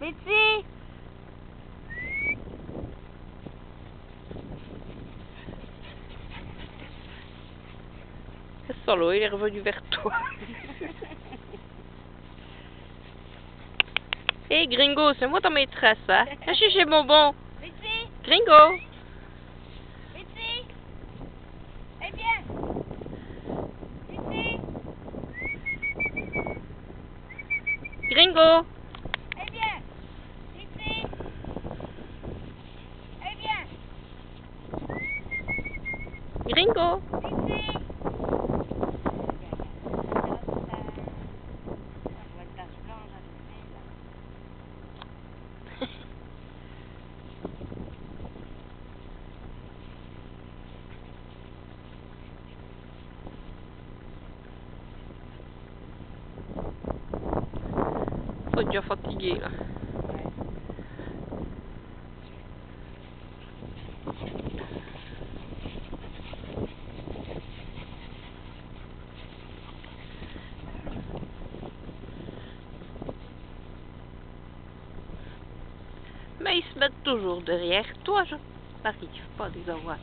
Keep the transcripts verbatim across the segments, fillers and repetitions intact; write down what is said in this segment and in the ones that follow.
Petit! C'est ça là, il est revenu vers toi. Hé hey, Gringo, c'est moi ta maîtresse, hein? Viens chercher bonbon. Petit! Gringo! Petit! Eh bien! Petit! Gringo! Eh bien! Petit! Eh bien! Gringo! Petit! Faut être déjà fatigué là. Mais ils se mettent toujours derrière toi, je n'arrive pas à les avoir.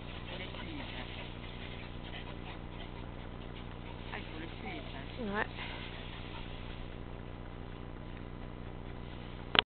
Ah, il faut le suivre. Ouais.